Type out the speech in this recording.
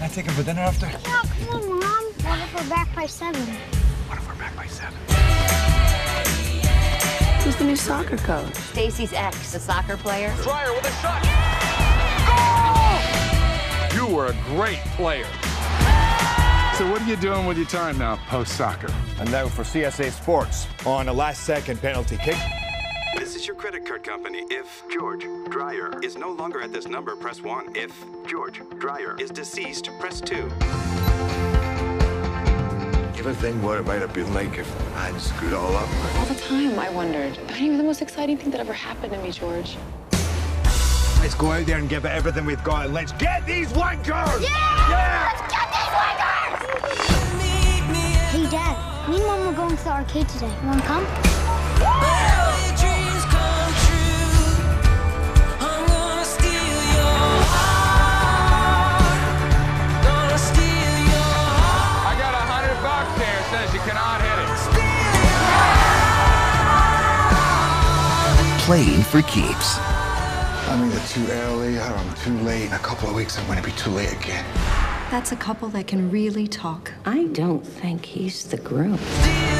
take him for dinner after? Yeah, come on, Mom. What if we're back by 7? What if we're back by 7? Who's the new soccer coach? Stacy's ex, the soccer player. Dreyer with a shot. Goal! You were a great player. So what are you doing with your time now, post-soccer? And now for CSA Sports on a last-second penalty kick. This is your credit card company. If George Dreyer is no longer at this number, press 1. If George Dreyer is deceased, press 2. You ever think what it might have been like if I hadn't screwed it all up? All the time, I wondered. I knew the most exciting thing that ever happened to me, George. Let's go out there and give it everything we've got, and let's get these wankers! Yeah! Let's get these wankers! Hey, Dad. Me and Mom are going to the arcade today. You want to come? Playing for keeps. I'm either too early or I'm too late. In a couple of weeks, I'm going to be too late again. That's a couple that can really talk. I don't think he's the groom.